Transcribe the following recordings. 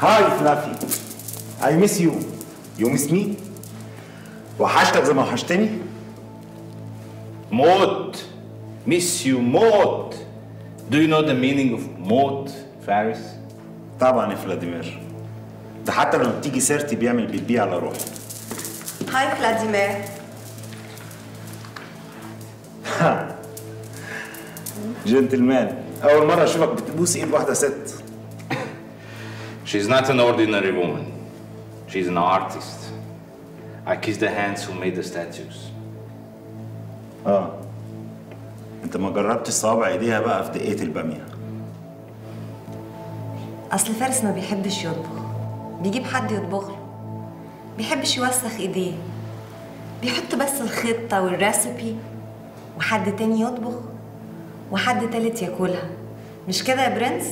هاي فلافي. I miss you. You miss me? وحشتك زي ما وحشتني؟ موت. Miss you موت. Do you know the meaning of موت فارس؟ طبعا يا فلاديمير. ده حتى لما بتيجي سيرتي بيعمل بيبي على روحه. هاي فلاديمير. جنتلمان. أول مرة أشوفك بتبوس إيد واحدة ست. She's not an ordinary woman. She's an artist. I kiss the hands who made the statues. أنت ما جربتش صوابع إيديها بقى في دقيقة البامية. أصل فارس ما بيحبش يطبخ، بيجيب حد يطبخ له. بيحبش يوسخ إيديه. بيحط بس الخطة والريسبي وحد تاني يطبخ وحد تالت ياكلها. مش كده يا برنس؟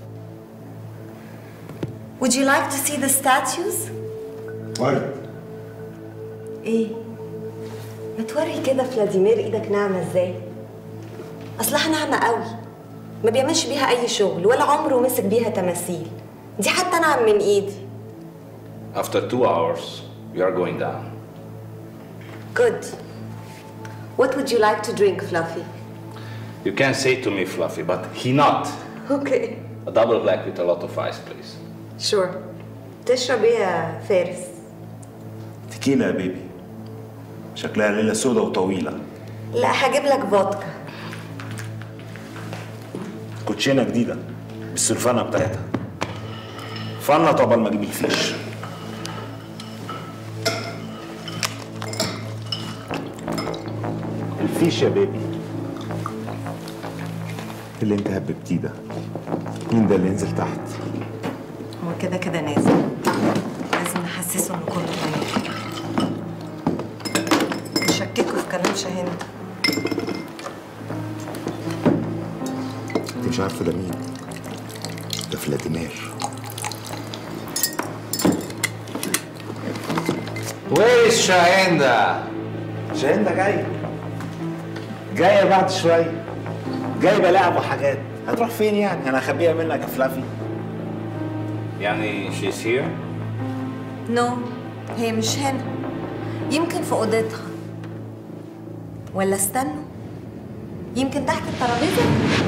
Would you like to see the statues؟ ورد. إيه؟ ما توري كده فلاديمير إيدك ناعمة إزاي؟ أصلها ناعمة قوي. ما بيعملش بيها أي شغل ولا عمره مسك بيها تماثيل. دي حتى ناعم من إيدي. After 2 hours, you are going down. Good. What would you like to drink, Fluffy? You can say to me, Fluffy, but he not. Okay. A double black with a lot of ice, please. Sure. تشرب إيه يا فارس؟ تكيلا يا بيبي. شكلها ليلة سودة وطويلة. لا هجيب لك فودكا. كوتشينة جديدة بالسلفانة بتاعتها. فنة طبعا ما اجيب الفيش. الفيش يا بيبي. اللي انت هببتيه ده. مين ده اللي ينزل تحت؟ هو كده كده نازل. لازم نحسسه انه كله تمام. نشككه في كلام شاهين. انت مش عارفه ده مين؟ ده فلاديمير. Where is شاهندة؟ شاهندة جاية بعد شوية. جايبة لعب وحاجات. هتروح فين يعني؟ أنا هخبيها منك يا فلافي. يعني she's here? نو هي مش هنا. يمكن في أوضتها. ولا استنوا. يمكن تحت الترابيزة.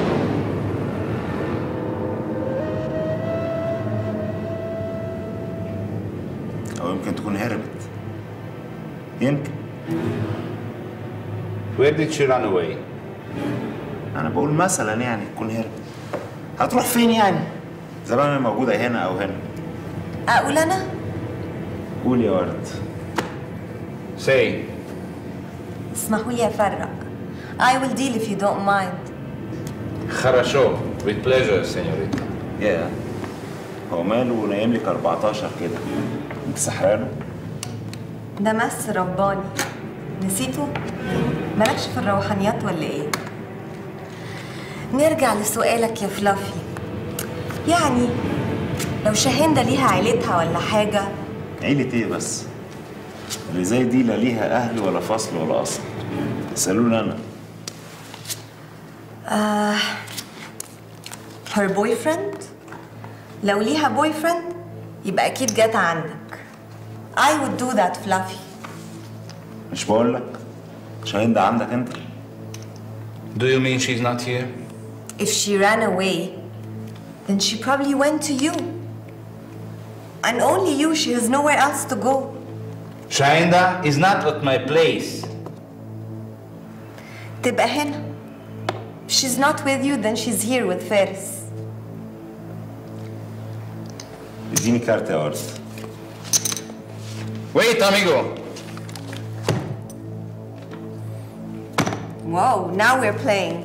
أو يمكن تكون هربت. يمكن. Where did she run away? أنا بقول مثلا يعني تكون هربت. هتروح فين يعني؟ زمان موجودة هنا أو هنا. أقول أنا؟ قول يا ورد. Say. اسمحوا لي أفرق. I will deal if you don't mind. خرشو. With pleasure, señorita. يا هو ماله نايم لك 14 كده؟ أنت سحرانه؟ ده مس رباني. نسيته؟ مالكش في الروحانيات ولا إيه؟ نرجع لسؤالك يا فلافي. يعني لو شاهندة ليها عيلتها ولا حاجة. عيلة ايه بس؟ اللي زي دي لا ليها أهل ولا فصل ولا أصل. اسألوني أنا. her boyfriend؟ لو ليها boyfriend يبقى أكيد جات عندك. I would do that Fluffy. مش بقول لك شاهندة عندك أنت؟ Do you mean she's not here? If she ran away, then she probably went to you. And only you, she has nowhere else to go. Shahinda is not at my place. تبقى هنا. If she's not with you, then she's here with Faris. اديني كارت يا ورد. Wait, amigo. Whoa, now we're playing.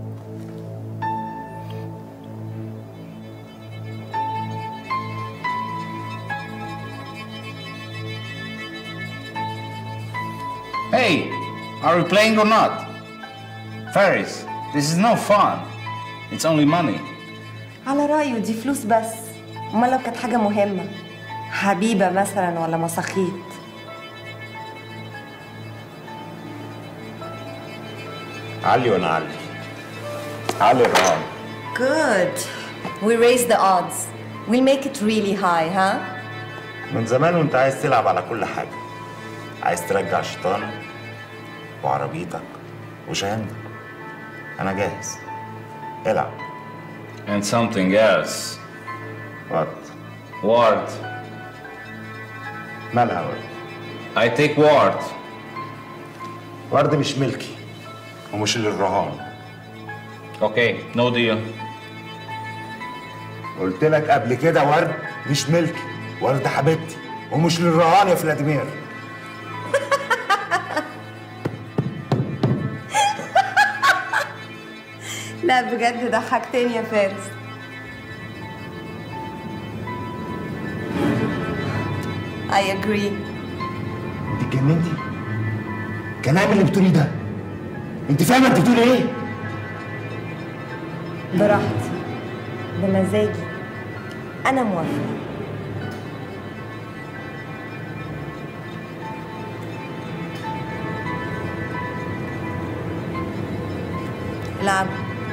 Hey, are we playing or not? Faris, this is no fun. It's only money. على رأيه دي فلوس بس. أمال لو كانت حاجة مهمة. حبيبة مثلا ولا مساخيط. علي وأنا علي. علي الرهان. Good. We raise the odds. We'll make it really high, ها؟ من زمان وانت عايز تلعب على كل حاجة. عايز ترجع شيطانك وعربيتك وشهامتك. أنا جاهز. العب. And something else. What? Ward. مالها ورد؟ I take Ward. ورد مش ملكي ومش للرهان. Okay, no deal. قلت لك قبل كده ورد مش ملكي، ورد حبيبتي ومش للرهان يا فلاديمير. لا بجد ضحكتني يا فارس. I agree. انت اتجننتي؟ الكلام اللي بتقوليه ده انت فاهمه انت بتقولي ايه؟ براحتي بمزاجي أنا موافقة. العب.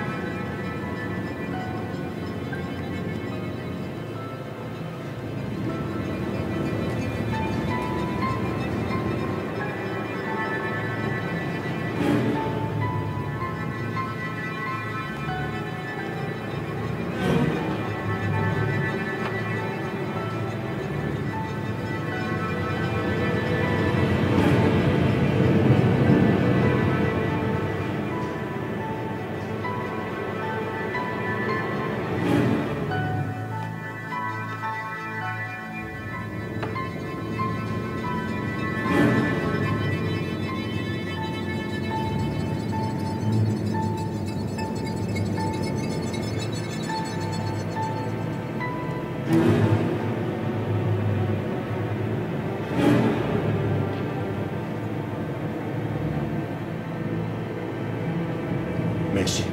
ماشي.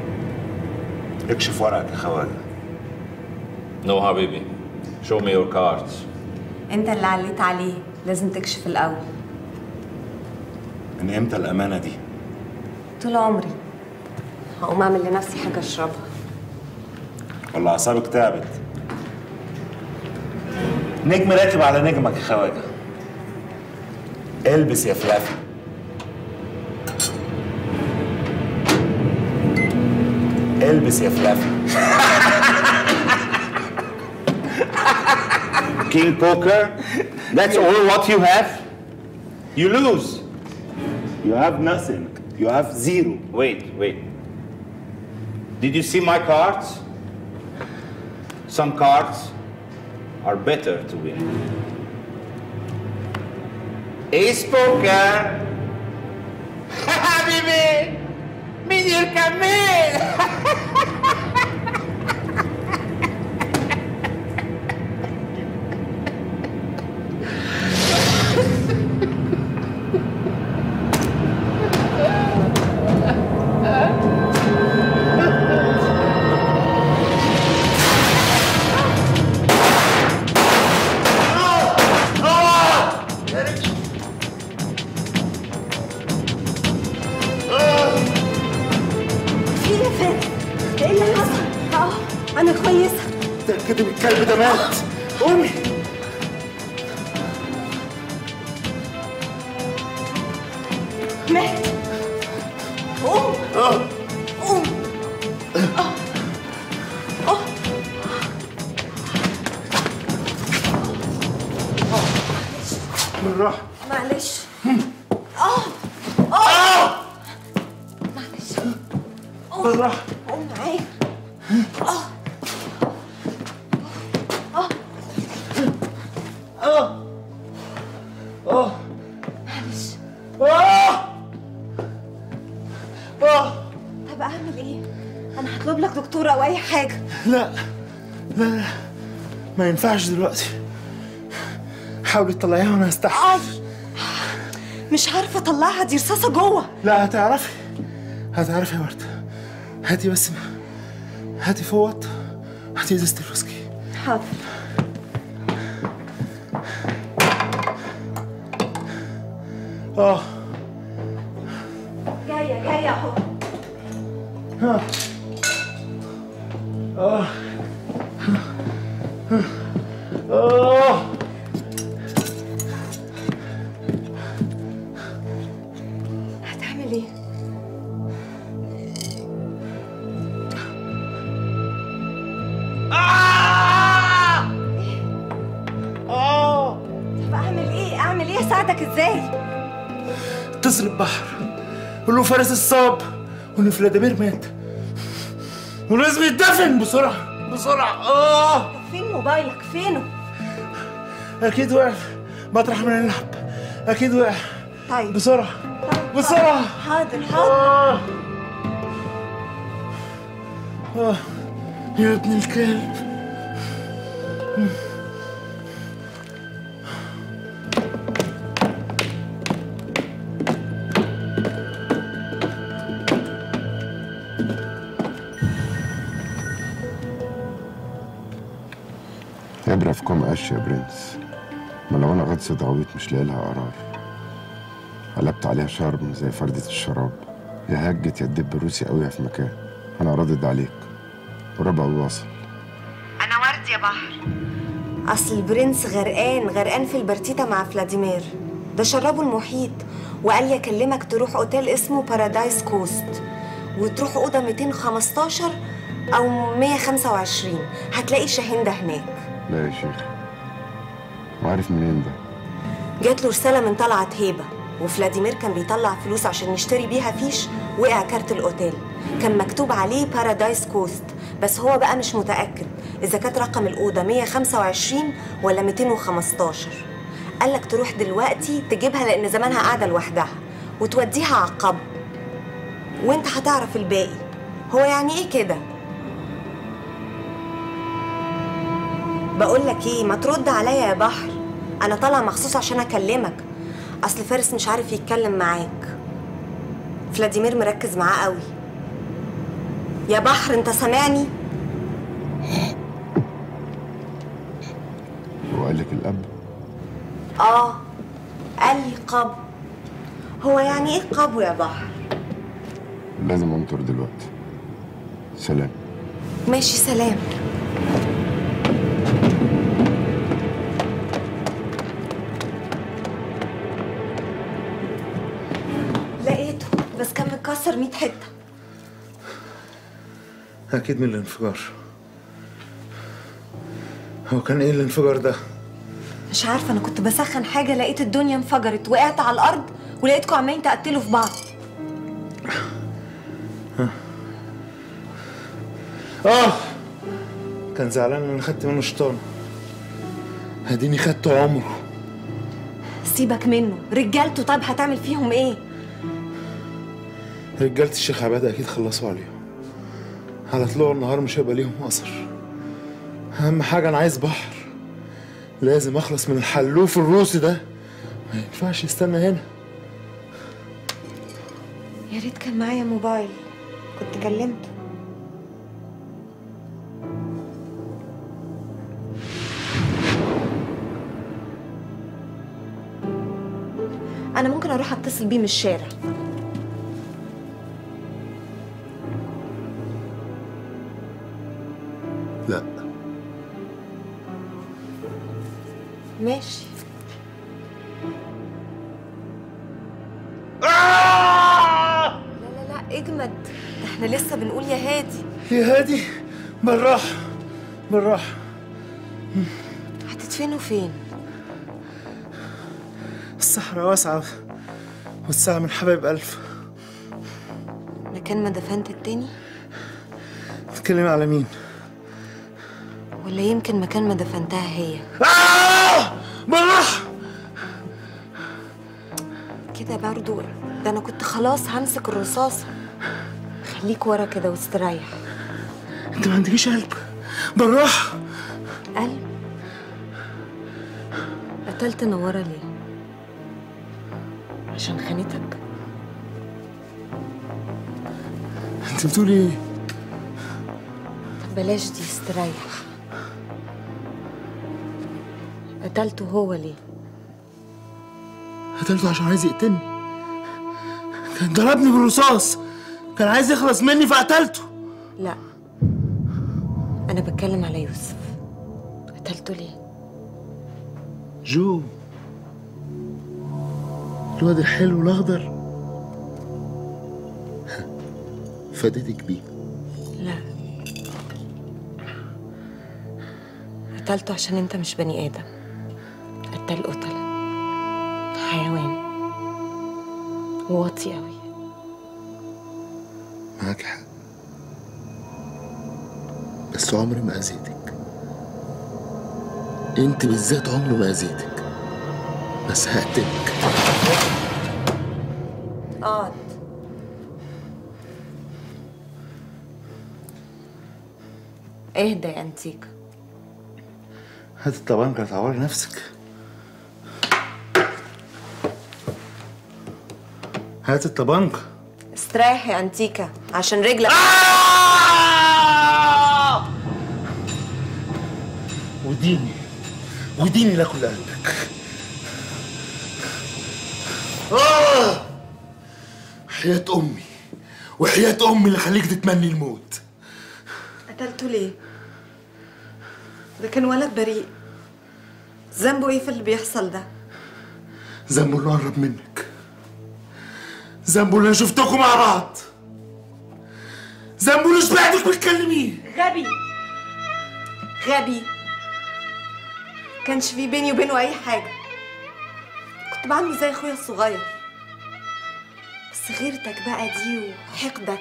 اكشف ورقك يا خواجه. No حبيبي. Show me your cards. أنت اللي عليت عليه، لازم تكشف الأول. من امتى الامانه دي؟ طول عمري. هقوم أعمل لنفسي حاجة أشربها. ولا اعصابك تعبت؟ نجم راكب على نجمك يا خواجه. البس يا فلافي. البس يا فلافي. King poker? That's all what you have? You lose. You have nothing. You have zero. Wait. Did you see my cards? Some cards are better to win. Ace poker. حبيبي مين يركب مين؟ أنا كويسة. تأكدي من الكلب ده مات. قومي. مات. قوم. قوم. بالراحة. معلش. معلش. بالراحة. قوم معايا. طب اعمل ايه؟ انا هطلب لك دكتور او اي حاجه. لا ما ينفعش دلوقتي. حاولي تطلعيها وانا هستحمل. مش عارفه اطلعها، دي رصاصه جوه. لا هتعرفي يا ورده. هاتي بس، هاتي فوط، هاتي ازازه الويسكي. حاضر. جايه اهو. لي اساعدك ازاي؟ اتصل ببحر قول له فارس الصاب وان فلاديمير مات ولازم يتدفن بسرعه بسرعه. طب فين موبايلك؟ فينه؟ اكيد وقع مطرح ما نلعب، اكيد وقع. طيب بسرعه بسرعه. حاضر حاضر. يا ابن الكلب. عبرة في كوم قش يا برنس. ما لو انا غطست غويط مش لاقي لها قرار، قلبت عليها شرم زي فردة الشراب، يا هجت يا الدب الروسي قوي في مكان. انا رادد عليك وربع واصل. انا ورد يا بحر. اصل البرنس غرقان في البرتيتا مع فلاديمير، ده شربه المحيط وقال لي اكلمك تروح اوتيل اسمه بارادايس كوست وتروح اوضه 215 او 125، هتلاقي شاهين ده هناك. لا يا شيخ، وعارف منين ده؟ جات له رساله من طلعت هيبه، وفلاديمير كان بيطلع فلوس عشان يشتري بيها فيش، وقع كارت الاوتيل كان مكتوب عليه بارادايس كوست، بس هو بقى مش متاكد اذا كانت رقم الاوضه 125 ولا 215. قالك تروح دلوقتي تجيبها لان زمانها قاعده لوحدها وتوديها عقب، وانت هتعرف الباقي. هو يعني ايه كده؟ بقول لك ايه، ما ترد عليا يا بحر، انا طالعه مخصوص عشان اكلمك. اصل فارس مش عارف يتكلم معاك، فلاديمير مركز معاه قوي. يا بحر انت سامعني؟ هو قال لك الاب؟ قال لي قبو. هو يعني ايه قبو يا بحر؟ لازم انطر دلوقتي. سلام. ماشي سلام. لقيته بس كان متكسر 100 حته. اكيد من الانفجار. هو كان ايه الانفجار ده؟ مش عارفه، انا كنت بسخن حاجه لقيت الدنيا انفجرت، وقعت على الارض ولقيتكم عمالين تقتلوا في بعض. كان زعلان ان انا خدت منه شيطان، هديني خدته عمره. سيبك منه، رجالته طيب هتعمل فيهم ايه؟ رجالة الشيخ عبادة اكيد خلصوا عليهم، على طلوع النهار مش هيبقى ليهم اثر. اهم حاجه انا عايز بحر، لازم اخلص من الحلوف الروسي ده، ما ينفعش يستنى هنا. يا ريت كان معايا موبايل كنت كلمته. انا ممكن اروح اتصل بيه من الشارع. لا ماشي. لا اجمد، ده احنا لسه بنقول يا هادي. يا هادي بالراحه بالراحه. هتدفنوا فين؟ الصحراء واسعه والساعه من حبايب الف. مكان ما دفنت التاني؟ تتكلمي على مين؟ ولا يمكن مكان ما دفنتها هي؟ بالراحه كده برضو، ده انا كنت خلاص همسك الرصاصه. خليك ورا كده واستريح. انت ما عندكيش قلب. بالراحه. قلب؟ قتلت نوره ليه؟ عشان خانتك؟ انت بتقولي ايه؟ طب بلاش دي، استريح. قتلته هو ليه؟ قتلته عشان عايز يقتلني، كان ضربني بالرصاص، كان عايز يخلص مني فقتلته. لا انا بتكلم على يوسف. قتلته ليه؟ جو، الواد الحلو الاخضر، فديتك بيه. لا قتلته عشان انت مش بني ادم. قتل قتله حيوان وواطي قوي. معاك حق، بس عمري ما اذيتك. انت بالذات عمري ما اذيتك، بس هقتلك. اقعد. اهدى يا انتيكا. هات الطبانجة تعوري نفسك. هات الطبانجة. استريح يا انتيكا عشان رجلك. وديني لاكل قلبك. حياة امي وحياة امي اللي خليك تتمني الموت. قتلته ليه؟ ده كان ولد بريء. ذنبه ايه في اللي بيحصل ده؟ ذنبه اللي قرب منك، ذنبه اللي انا شفتكم مع بعض، ذنبه اللي سمعتك بتكلميه. غبي غبي. كانش في بيني وبينه اي حاجه، كنت بعمل زي اخويا الصغير. بس غيرتك بقى دي وحقدك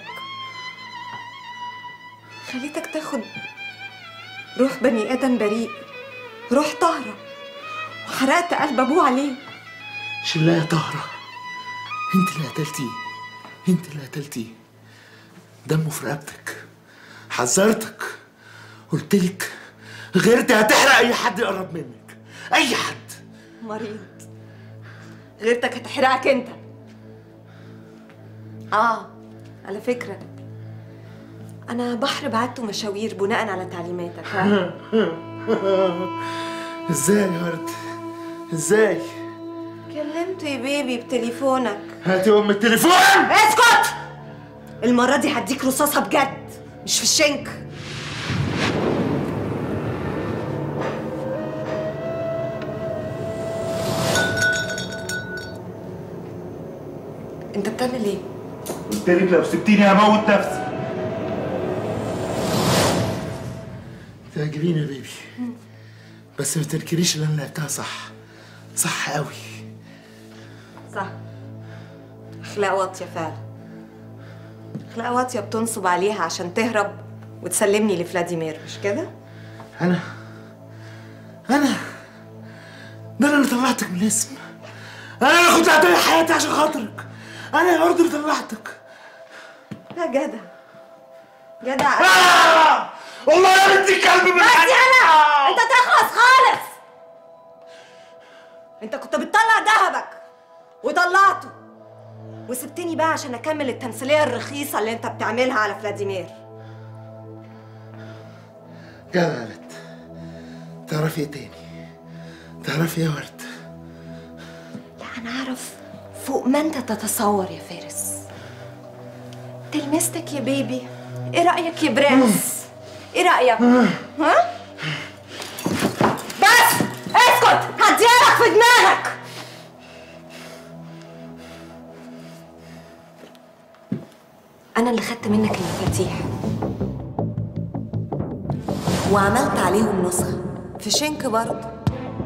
خليتك تاخد روح بني ادم بريء، روح طاهره، وحرقت قلب ابوه عليه. شلاه يا طهرة، انت اللي قتلتيه، انت اللي قتلتيه. دمه في رقبتك، حذرتك، قلتلك غيرتي هتحرق اي حد يقرب منك، اي حد. مريض. غيرتك هتحرقك انت. على فكره انا بحر بعته مشاوير بناء على تعليماتك. ها؟ ازاي يا ورد؟ ازاي؟ كلمته يا بيبي بتليفونك. هاتي ام التليفون. اسكت! المرة دي هديك رصاصة بجد، مش في الشنك. انت بتعمل ايه؟ قلتلك لو سبتيني هموت نفسي. تعجبيني يا بيبي، بس ما تنكريش اللي انا لعبتها صح، صح قوي. صح. اخلاق واطية فعلا. اخلاق واطية بتنصب عليها عشان تهرب وتسلمني لفلاديمير، مش كده؟ انا ده انا اللي طلعتك من الاسم. انا اللي كنت هضيع حياتي عشان خاطرك. انا برضه اللي طلعتك. لا جدع جدع. والله يا بنت الكلب من بس يلا انت تخلص خالص. انت كنت بتطلع ذهبك وطلعته وسبتني بقى عشان اكمل التمثيليه الرخيصه اللي انت بتعملها على فلاديمير. جدع يا بنت. تعرفي ايه تاني؟ تعرفي يا ورد؟ لا انا اعرف فوق ما انت تتصور يا فارس. تلمستك يا بيبي. ايه رايك يا برنس؟ ايه رايك؟ ها؟ بس اسكت هديلك في دماغك. انا اللي خدت منك المفاتيح وعملت عليهم نسخه في شنك برضه.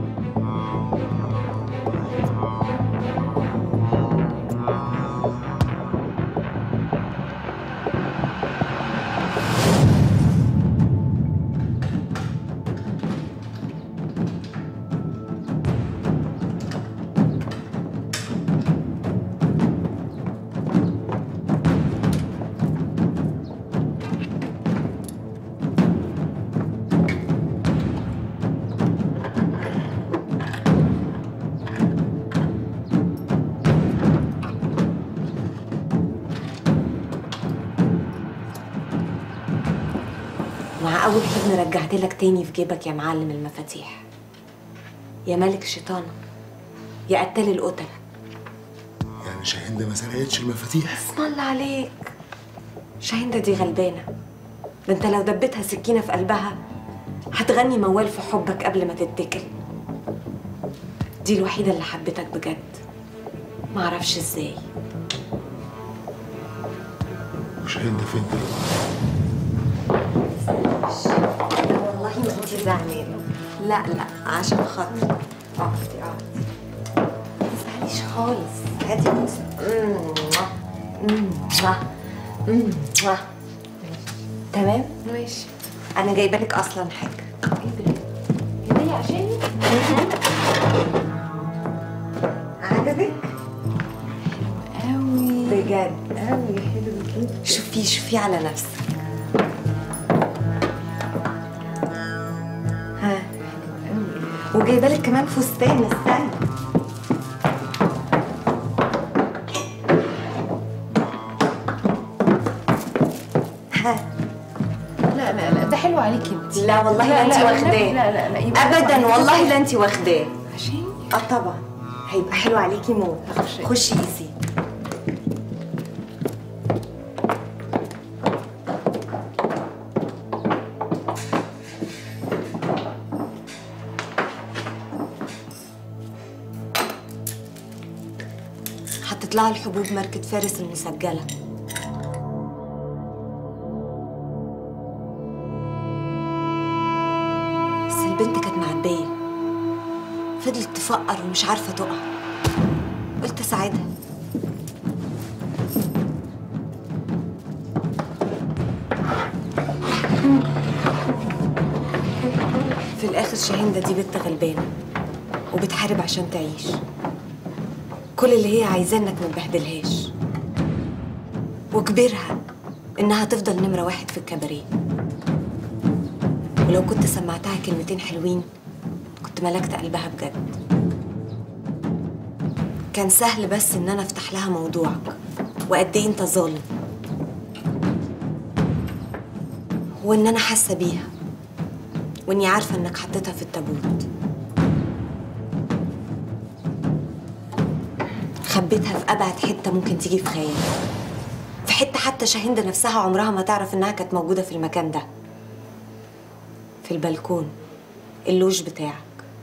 مع أول حضن رجعت لك تاني في جيبك يا معلم المفاتيح، يا ملك الشيطان، يا قتال القتلة. يعني شاهندة ما سرقتش المفاتيح؟ اسم الله عليك. شاهندة دي غلبانة، ده انت لو دبتها سكينة في قلبها هتغني موال في حبك قبل ما تتكل. دي الوحيدة اللي حبتك بجد، معرفش ازاي. وشاهندة فين دلوقتي؟ والله ما انتي زعلانة. لا عشان خاطري. اقعدي ما تزعليش تخافيش خالص، هاتي بوسه. تمام؟ ماشي. انا جايبه لك اصلا حاجه. ايه ده؟ هديه عشاني؟ عجبك؟ قوي بجد قوي حلو كده. شوفيه على نفسك. ها، وجايبه لك كمان فستان. استنى. ها. لا لا لا، ده حلو عليكي انت. لا والله لا انت واخداه. لا لا لا، يبقى ابدا والله لا انت واخداه. عشاني؟ طبعا هيبقى حلو عليكي موت. خشي ايزي. هتطلع الحبوب ماركة فارس المسجلة. بس البنت كانت معبية، فضلت تفقر ومش عارفة تقع. قلت اساعدها. في الآخر شاهندة دي بنت غلبانة وبتحارب عشان تعيش. كل اللي هي عايزاه انك ما تبهدلهاش، وكبرها انها تفضل نمرة واحد في الكباريه. ولو كنت سمعتها كلمتين حلوين كنت ملكت قلبها بجد. كان سهل بس ان انا افتح لها موضوعك وقد ايه انت ظالم، وان انا حاسه بيها، واني عارفه انك حطيتها في التابوت. خبيتها في ابعد حته ممكن تيجي في خيالك، في حته حتى شاهندة نفسها عمرها ما تعرف انها كانت موجوده في المكان ده. في البلكون، اللوج بتاعك،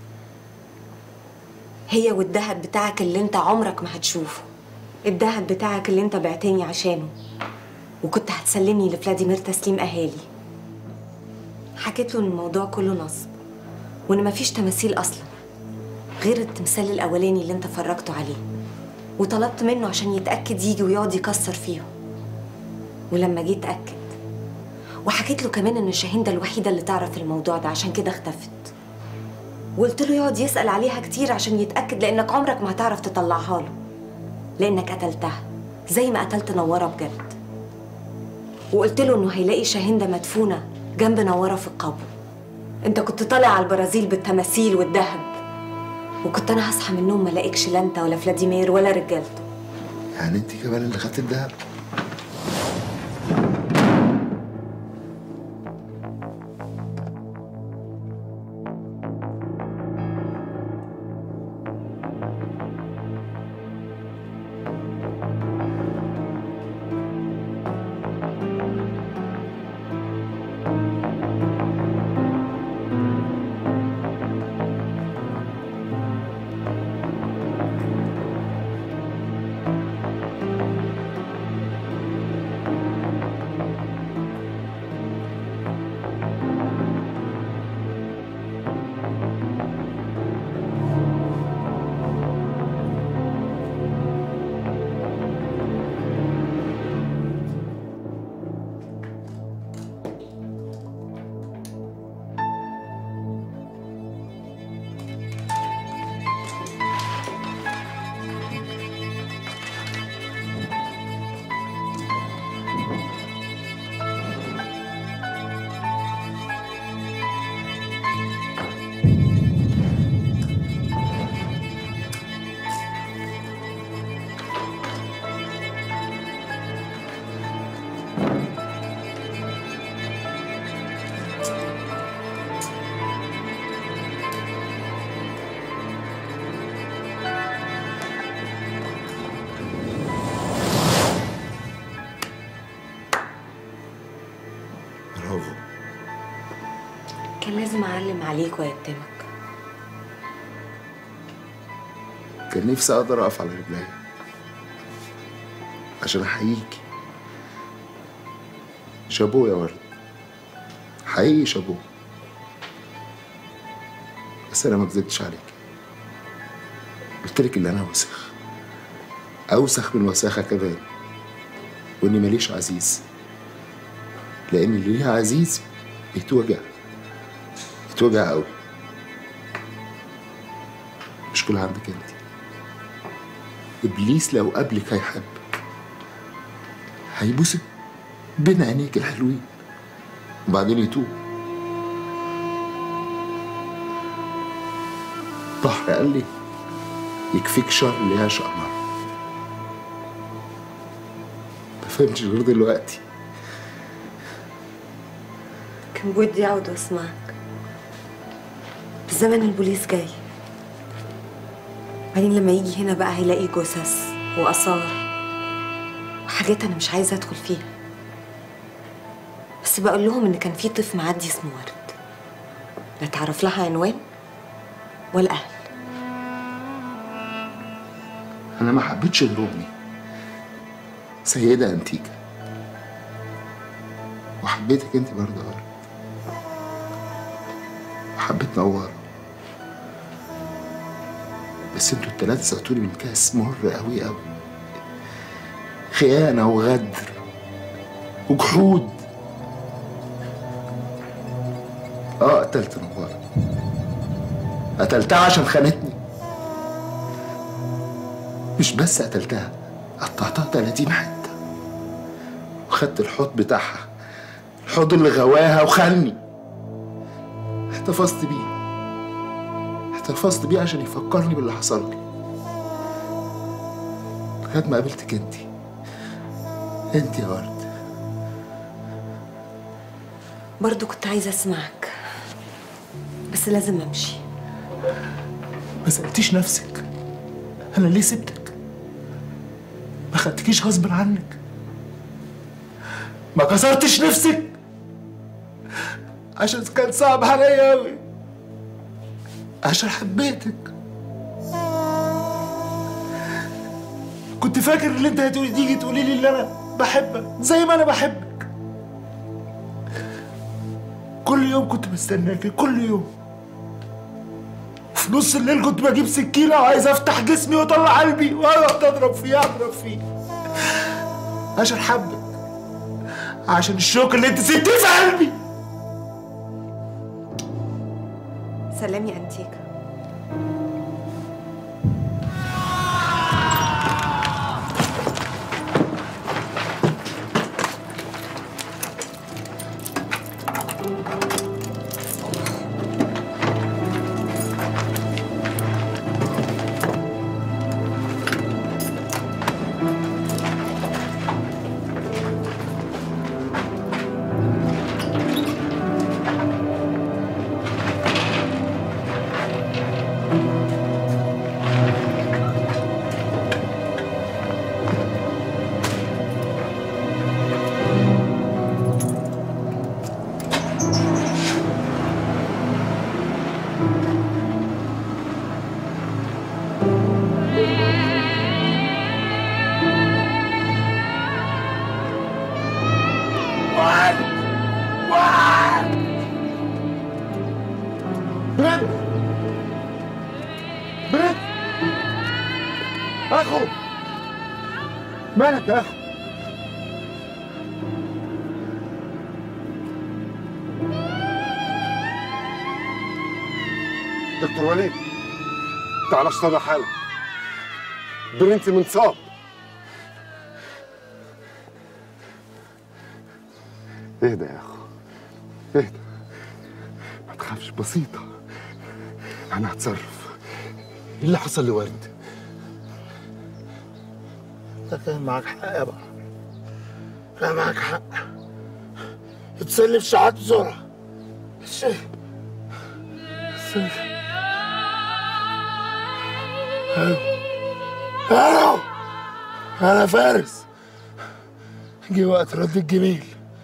هي والدهب بتاعك اللي انت عمرك ما هتشوفه. الدهب بتاعك اللي انت بعتني عشانه وكنت هتسلمني لفلاديمير تسليم اهالي. حكيت له ان الموضوع كله نصب، وان مفيش تماثيل اصلا غير التمثال الاولاني اللي انت فرجته عليه، وطلبت منه عشان يتاكد يجي ويقعد يكسر فيهم. ولما جيت اتاكد، وحكيت له كمان ان شاهندة الوحيده اللي تعرف الموضوع ده، عشان كده اختفت. وقلت له يقعد يسال عليها كتير عشان يتاكد، لانك عمرك ما هتعرف تطلعها له، لانك قتلتها زي ما قتلت نوره بجد. وقلت له انه هيلاقي شاهندة مدفونه جنب نوره في القبر. انت كنت طالع على البرازيل بالتماثيل والذهب، وكنت انا هصحى من النوم ما الاقيكش لا انت ولا فلاديمير ولا رجالته. يعني انت كمان اللي خدت الدهب؟ برافو. كان لازم اعلم عليك ويتمك. كان نفسي اقدر اقف على رجلي عشان احييكي. شابو يا ورد، حقيقي شابو. بس انا ما كذبتش عليكي، قلت لك اللي انا وسخ. أوسخ من وساخة كمان، وإني ماليش عزيز، لأن اللي ليها عزيز بيتوجع قوي. المشكلة عندك انت. إبليس لو قبلك هيحبك، هيبوسك بين عينيك الحلوين وبعدين يتوب. بحر قال لي يكفيك شر اللي يعشق نار. ما فهمتش غير دلوقتي. كان بودي اقعد واسمعك، بس زمن البوليس جاي. بعدين لما يجي هنا بقى هيلاقي جثث وآثار وحاجات أنا مش عايزة أدخل فيها. بس بقول لهم إن كان في طفل معدي اسمه ورد، لا تعرف لها عنوان ولا أهل. أنا ما حبيتش غير أمي سيدة أنتيكا، وحبيتك أنت برضه يا ورد، وحبيت نوارة. بس انتوا التلاتة سقطوني من كاس مر قوي قوي. خيانة وغدر وجحود. قتلت نوارة، قتلتها عشان خانتني. مش بس قتلتها، قطعتها 30 حتة وخدت الحوض بتاعها، الحوض اللي غواها وخاني. احتفظت بيه عشان يفكرني باللي حصل لي، لغاية ما قابلتك انت يا ورد. برضو كنت عايزة أسمعك، بس لازم أمشي. ما سألتيش نفسك أنا ليه سبتك؟ ما خدتكيش غصب عنك؟ ما كسرتش نفسك؟ عشان كان صعب عليا أوي، عشان حبيتك. كنت فاكر ان انت هتيجي تقولي لي اللي انا بحبك زي ما انا بحبك. كل يوم كنت بستناكي، كل يوم. في نص الليل كنت بجيب سكينة وعايز افتح جسمي واطلع قلبي واقعد اضرب فيه عشان حبك، عشان الشوك اللي انت سبتيه في قلبي. سلام يا أنتيكا. أخو مالك يا أخو؟ دكتور وليد تعال اشتغل حالك. برنتي منصاب. اهدى يا اخو، اهدى، ما تخافش، بسيطة، أنا هتصرف. ايه اللي حصل لورد؟ انت كان معاك حق يا بابا، كان معاك حق. اتسلف شحات بسرعة. الو انا فارس. جه وقت رد الجميل.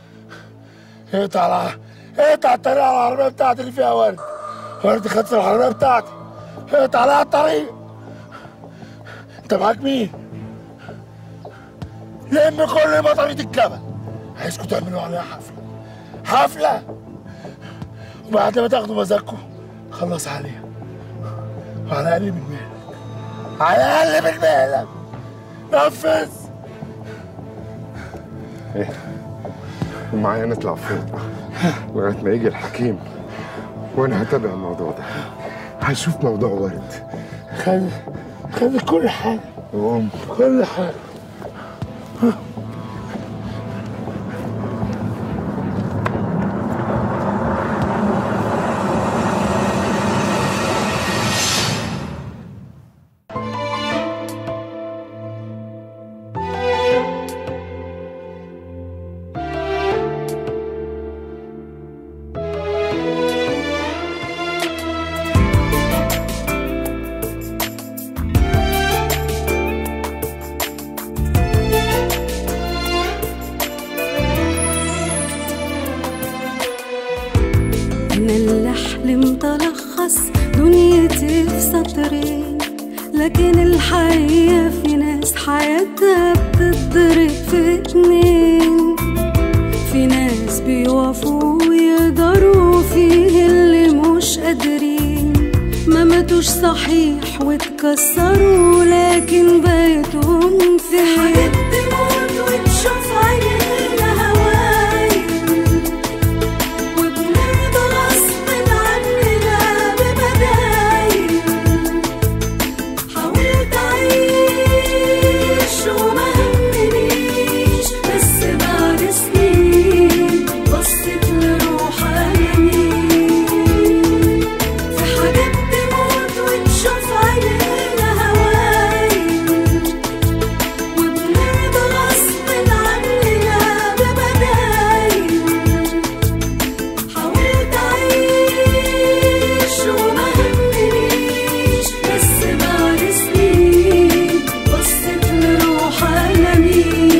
اقطع الطريق على العربية بتاعتي اللي فيها ورد. ورد خدت العربية بتاعتي، اقطع لها الطريق. انت معاك مين؟ لم كل بطارية الجبل، عايزكم تعملوا عليها حفلة، وبعد ما تاخدوا مزاجكم خلص عليها، وعلى الأقل من مالك، على الأقل من مالك نفذ. ايه ومعايا نطلع فين لغايه ما يجي الحكيم؟ وانا هتابع الموضوع ده، هشوف موضوع ورد. خلي كل حاجه، قوم كل حاجه. أنا اللي حلمت ألخص دنيتي في سطرين، لكن الحقيقة في ناس حياتها بتتضرب في اتنين. في ناس بيوقفوا ويقدروا فيه اللي مش قادرين، ما ماتوش صحيح واتكسروا لكن بقيتهم في حاجات تموت وتشوف عينينا هواي، وبنرضى غصب عننا ببدايل. حاولت أعيش وما همنيش، بس بعد سنين بصيت لروح ألمين. في حاجات تموت وتشوف عينينا هواي، وبنرضى غصب عننا ببدايل. حاولت أعيش وما همنيش، بس بعد سنين بصيت لروح ألمين.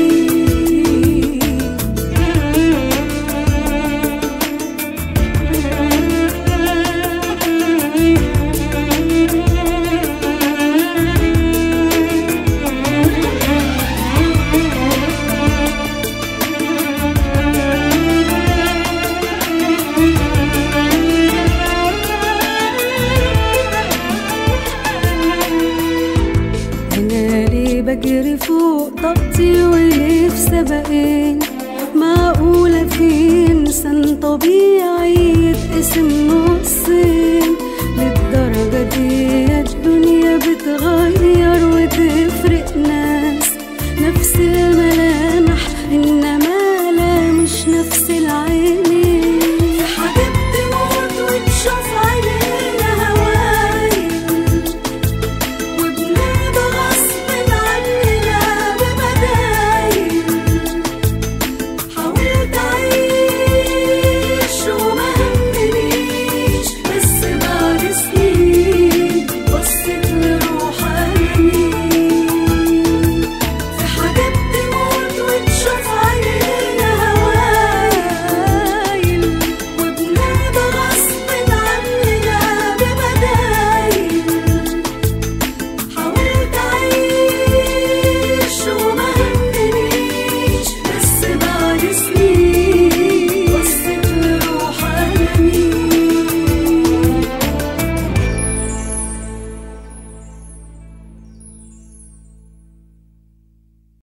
أنا ليه بجري فوق طاقتي وليه في سباقين؟ معقولة في إنسان طبيعي يتقسم نصين؟ للدرجة دي الدنيا بتغير